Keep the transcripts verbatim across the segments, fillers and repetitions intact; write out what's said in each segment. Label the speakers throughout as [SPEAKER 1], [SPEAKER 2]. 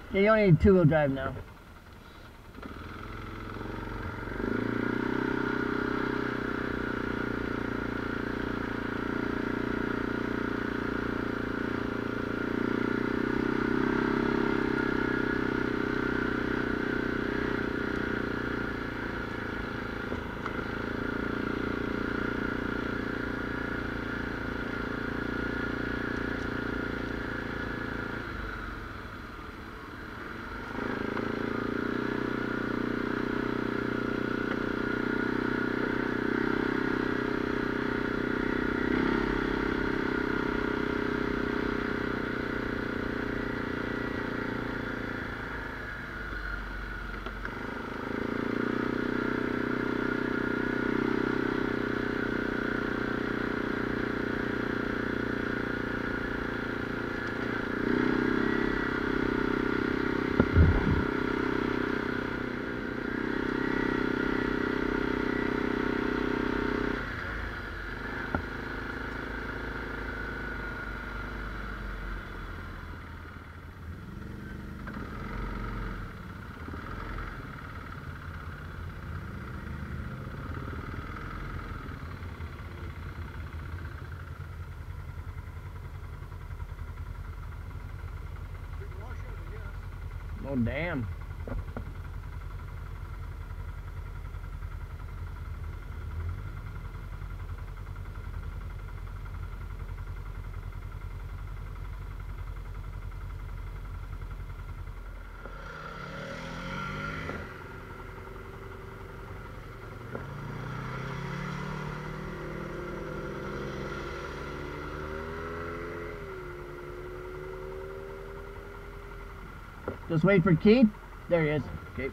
[SPEAKER 1] Yeah, you only need two-wheel drive now. Oh, damn. Just wait for Keith. There he is. Okay.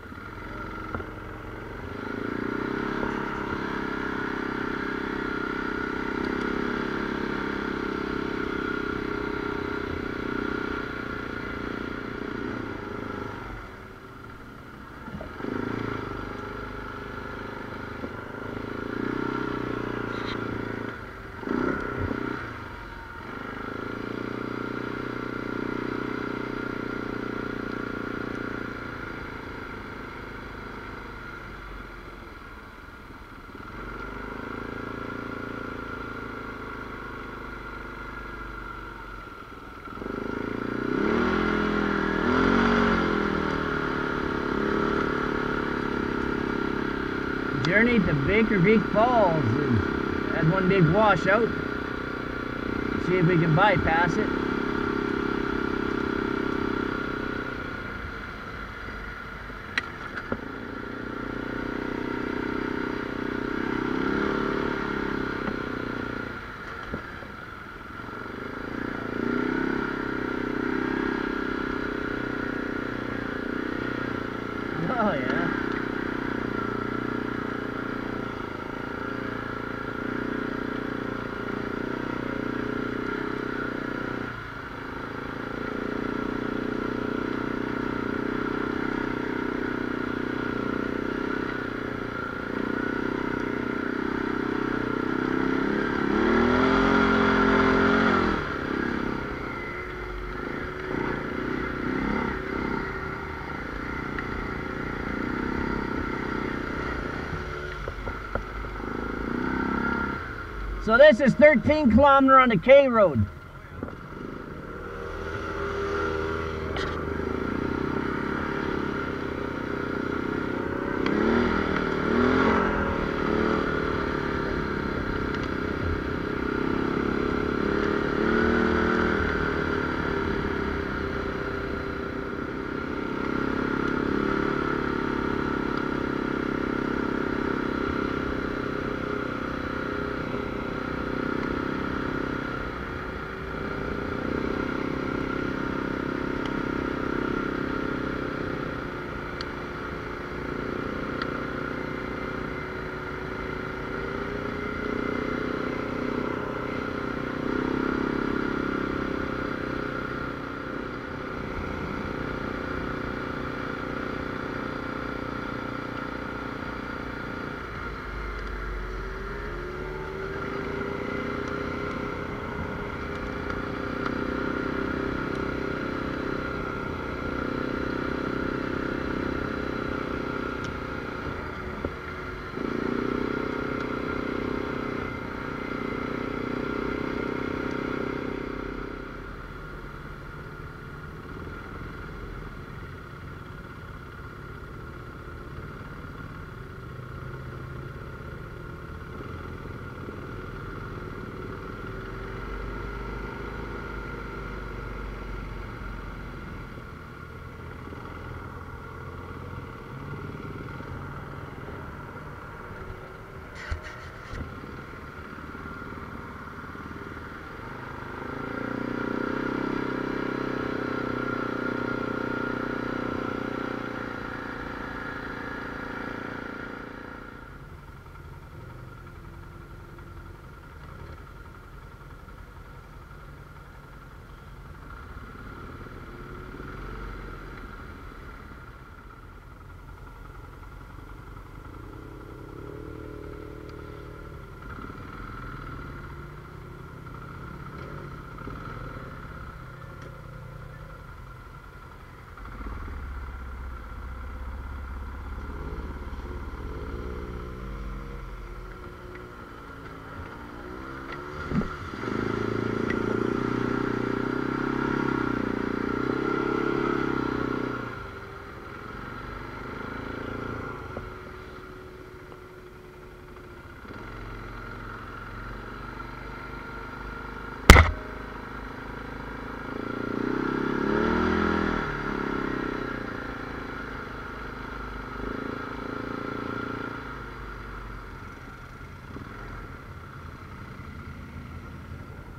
[SPEAKER 1] Journey to Baker Creek Falls and had one big washout. See if we can bypass it. Oh yeah. So this is thirteen kilometer on the K road.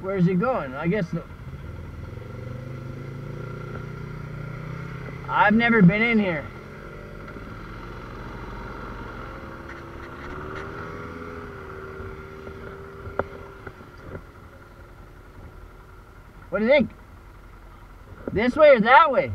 [SPEAKER 1] Where's he going? I guess the, I've never been in here. What do you think? This way or that way?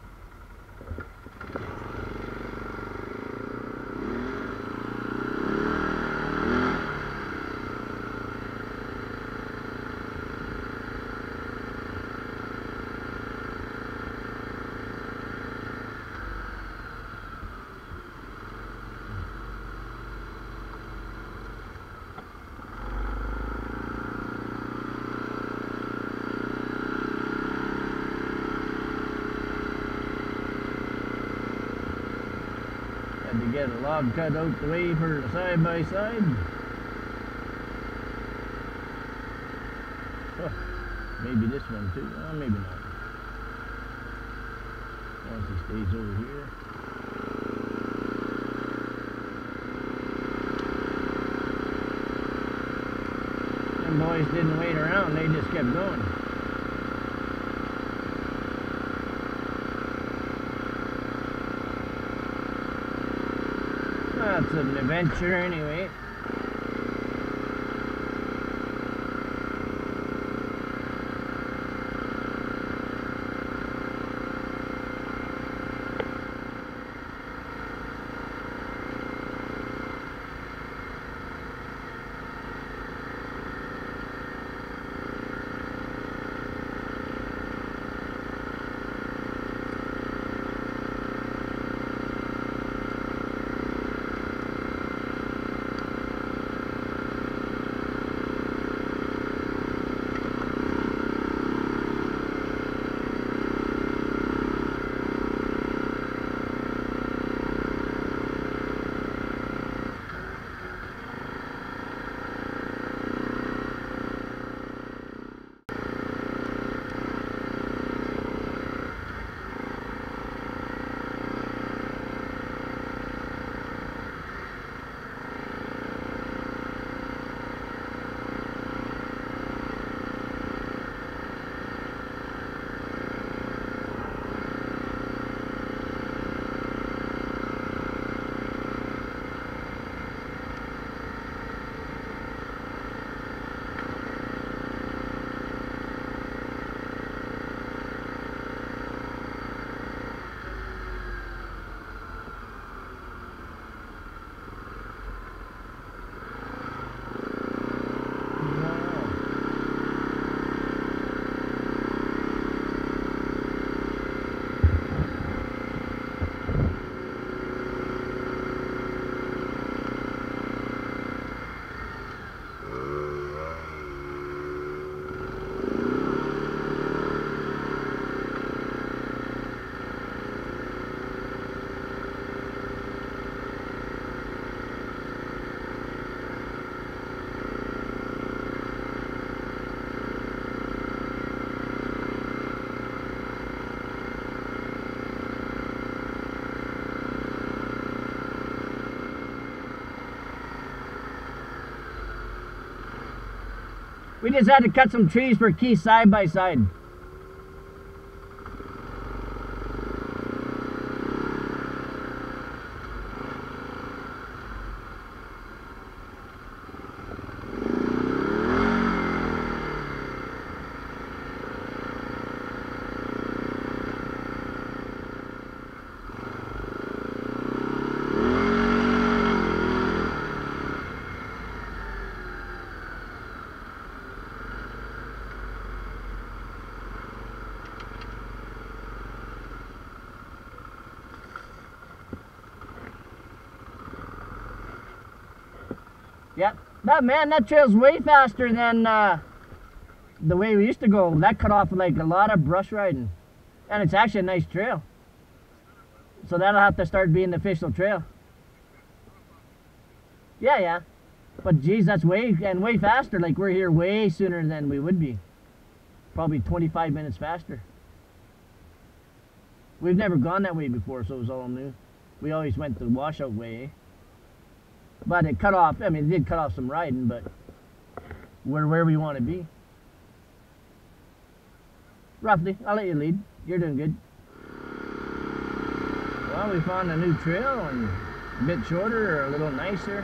[SPEAKER 1] Had to get a log cut out the way for the side by side. Oh, maybe this one too. Oh, maybe not. Once he stays over here. Them boys didn't wait around, they just kept going. That's an adventure anyway. We just had to cut some trees for Keith side by side. Yep, that man, that trail's way faster than uh, the way we used to go. That cut off like a lot of brush riding, and it's actually a nice trail. So that'll have to start being the official trail. Yeah, yeah, but geez, that's way and way faster. Like we're here way sooner than we would be. Probably twenty-five minutes faster. We've never gone that way before, so it was all new. We always went the Washout way, eh? But it cut off, I mean, it did cut off some riding, but we're where we want to be. Roughly. I'll let you lead. You're doing good. Well, we found a new trail and a bit shorter or a little nicer.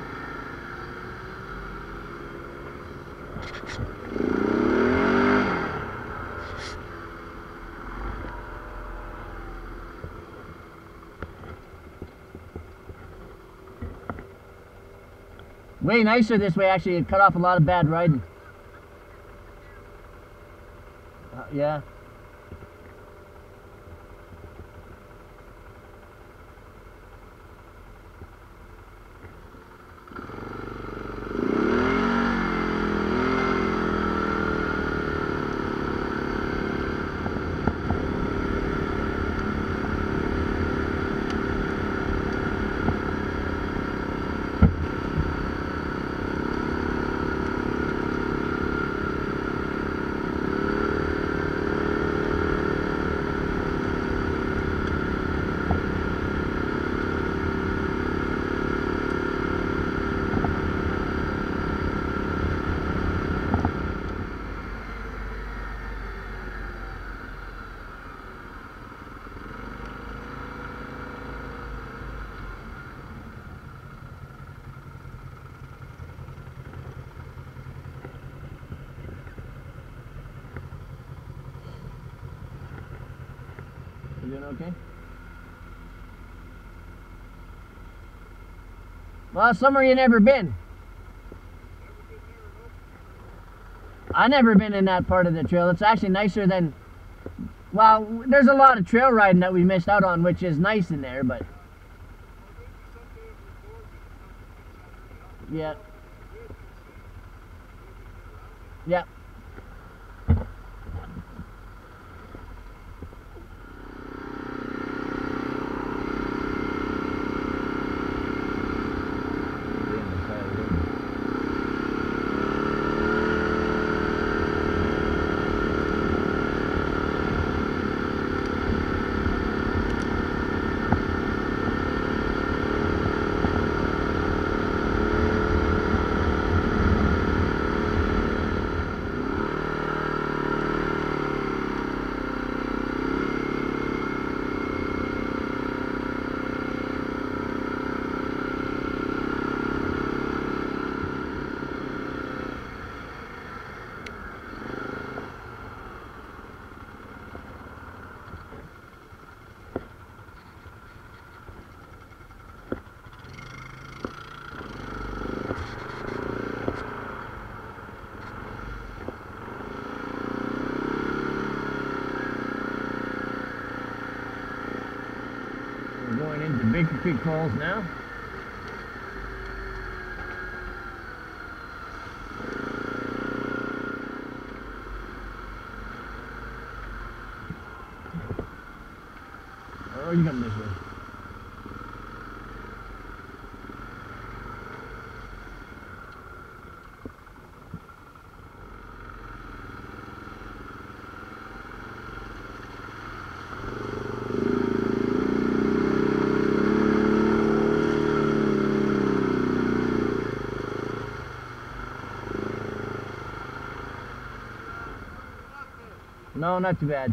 [SPEAKER 1] Way nicer this way, actually. It cut off a lot of bad riding. Uh, yeah. You doing okay? Well, somewhere you never been. I never been in that part of the trail. It's actually nicer than, well, there's a lot of trail riding that we missed out on, which is nice in there, but yeah. Yeah. Going into Baker Creek Falls now. Or are you coming this way? No, not too bad.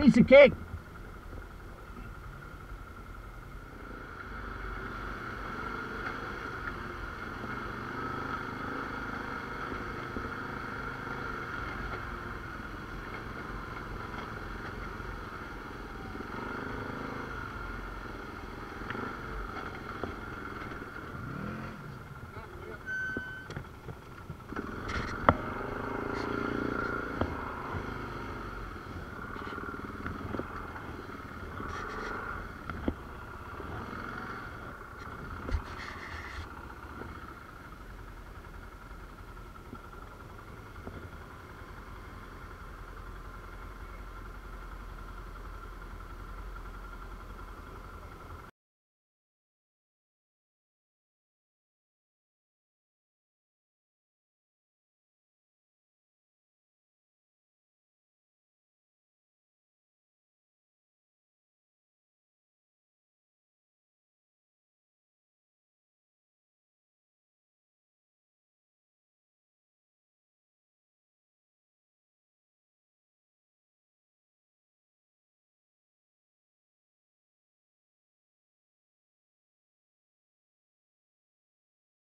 [SPEAKER 1] piece of cake.